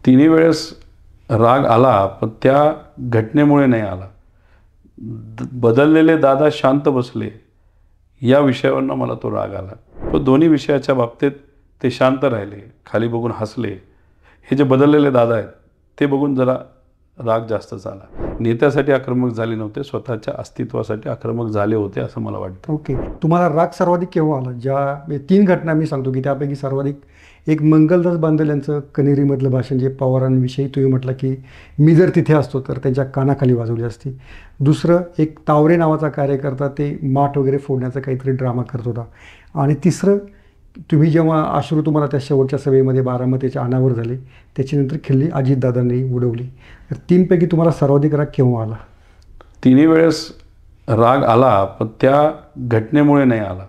तिन्ही वेळेस राग आला, पण त्या घटनेमुळे नाही आला. बदललेले दादा शांत बसले या विषयावरनं मला तो राग आला. पण दोन्ही विषयाच्या बाबतीत ते शांत राहिले, खाली बघून हसले. हे जे बदललेले दादा आहेत ते बघून जरा राग जास्तच आला. नेत्यासाठी आक्रमक झाले नव्हते, स्वतःच्या अस्तित्वासाठी आक्रमक झाले होते असं मला वाटतं. ओके. तुम्हाला राग सर्वाधिक केव्हा आला? ज्या 3 घटना मी सांगतो की त्यापैकी सर्वाधिक एक मंगलदास बांदल यांचं कनेरीमधलं भाषण, जे पवारांविषयी तुम्ही म्हटलं की मी जर तिथे असतो तर त्यांच्या कानाखाली वाजवली असती. दुसरं, एक तावरे नावाचा कार्यकर्ता ते माठ वगैरे फोडण्याचा काहीतरी ड्रामा करत होता. आणि तिसरं, तुम्ही जेव्हा अश्रू तुम्हाला त्या शेवटच्या सभेमध्ये बारामतीच्या अनावर झाले, त्याच्यानंतर खिल्ली अजितदादांनी उडवली. तर 3पैकी तुम्हाला सर्वाधिक राग केव्हा आला? तिन्ही वेळेस राग आला, पण त्या घटनेमुळे नाही आला.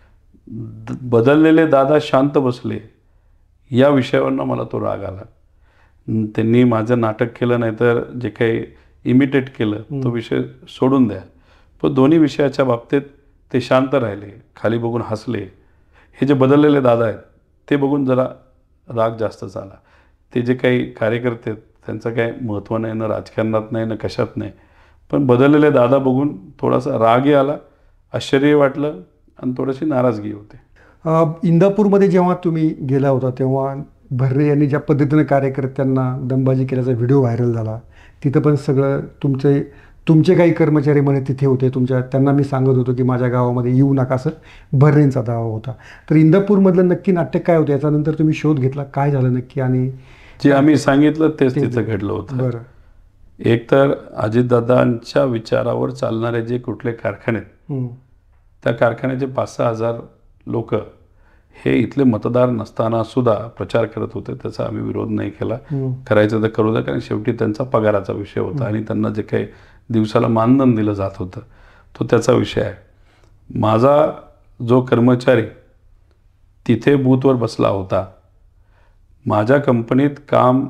बदललेले दादा शांत बसले या विषयावरनं मला तो राग आला. त्यांनी माझं नाटक केलं नाही तर जे काही इमिटेट केलं तो विषय सोडून द्या. पण दोन्ही विषयाच्या बाबतीत ते शांत राहिले, खाली बघून हसले. हे जे बदललेले दादा आहेत ते बघून जरा राग जास्तच आला. ते जे काही कार्यकर्ते आहेत त्यांचं काही महत्त्व नाही, ना राजकारणात नाही, ना कशात नाही. पण बदललेले दादा बघून थोडासा रागही आला, आश्चर्यही वाटलं आणि थोडीशी नाराजगी होते. इंदापूरमध्ये जेव्हा तुम्ही गेला होता तेव्हा भर्रे यांनी ज्या पद्धतीनं कार्यकर्त्यांना दमबाजी केल्याचा व्हिडिओ व्हायरल झाला. तिथं पण सगळं तुमचे काही कर्मचारी म्हणे तिथे होते. त्यांना मी सांगत होतो की माझ्या गावामध्ये येऊ नका, असं भर्रेंचा दावा होता. तर इंदापूरमधलं नक्की नाट्य काय होतं? याच्यानंतर तुम्ही शोध घेतला, काय झालं नक्की? आणि जे आम्ही सांगितलं तेच तिथं घडलं होतं. बरं. एक तर अजितदादांच्या विचारावर चालणारे जे कुठले कारखाने आहेत त्या कारखान्याचे 5-6 हजार लोक हे इथले मतदार नसताना सुद्धा प्रचार करत होते. त्याचा आम्ही विरोध नाही केला. करायचं तर करू द्या, कारण शेवटी त्यांचा पगाराचा विषय होता आणि त्यांना जे काही दिवसाला मानधन दिलं जात होतं तो त्याचा विषय आहे. माझा जो कर्मचारी तिथे बूथवर बसला होता, माझ्या कंपनीत काम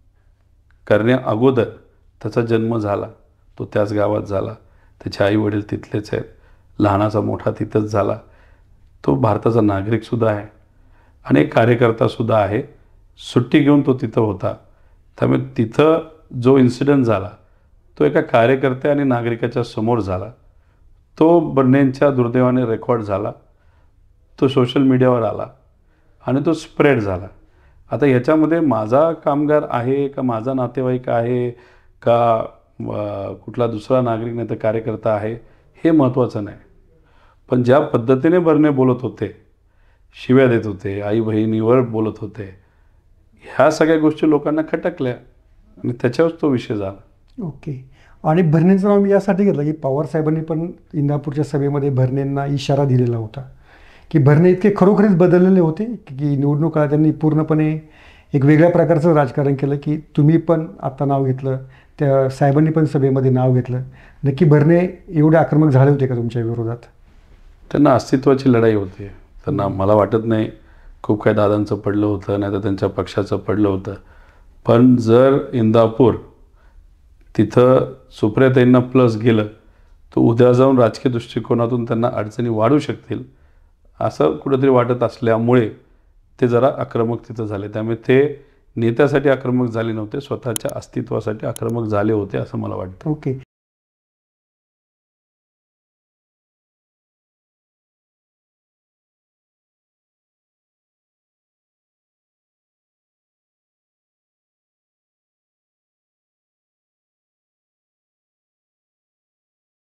करण्या अगोदर त्याचा जन्म झाला, तो त्याच गावात झाला, त्याचे आई वडील तिथलेच आहेत, लहानाचा मोठा तिथंच झाला, तो भारताचा नागरिकसुद्धा आहे, अनेक कार्यकर्तासुद्धा आहे. सुट्टी घेऊन तो तिथं होता. त्यामुळे तिथं जो इन्सिडेंट झाला तो एका कार्यकर्त्या आणि नागरिकाच्या समोर झाला. तो बर्नेंच्या दुर्दैवाने रेकॉर्ड झाला, तो सोशल मीडियावर आला आणि तो स्प्रेड झाला. आता ह्याच्यामध्ये माझा कामगार आहे का, माझा नातेवाईक आहे का, कुठला दुसरा नागरिक नाही तर कार्यकर्ता आहे, हे महत्त्वाचं नाही. पण ज्या पद्धतीने बर्ने बोलत होते, शिव्या देत होते, आई बहिणीवर बोलत होते, ह्या सगळ्या गोष्टी लोकांना खटकल्या आणि त्याच्यावर तो विषय झाला. ओके. आणि भरणेंचं नाव मी यासाठी घेतलं की पवारसाहेबांनी पण इंदापूरच्या सभेमध्ये भरणेंना इशारा दिलेला होता की भरणे इतके खरोखरीच बदललेले होते की निवडणूक काळात त्यांनी पूर्णपणे एक वेगळ्या प्रकारचं राजकारण केलं. की तुम्ही पण आत्ता नाव घेतलं, त्या साहेबांनी पण सभेमध्ये नाव घेतलं. नक्की भरणे एवढे आक्रमक झाले होते का तुमच्या विरोधात? त्यांना अस्तित्वाची लढाई होती. त्यांना मला वाटत नाही खूप काही दादांचं पडलं होतं, नाही तर त्यांच्या पक्षाचं पडलं होतं. पण जर इंदापूर तिथं सुप्रियाताईंना प्लस गेलं तर उद्या जाऊन राजकीय दृष्टिकोनातून त्यांना अडचणी वाढू शकतील असं कुठंतरी वाटत असल्यामुळे ते जरा आक्रमक तिथं झाले. त्यामुळे ते नेत्यासाठी आक्रमक झाले नव्हते, स्वतःच्या अस्तित्वासाठी आक्रमक झाले होते असं मला वाटतं. ओके.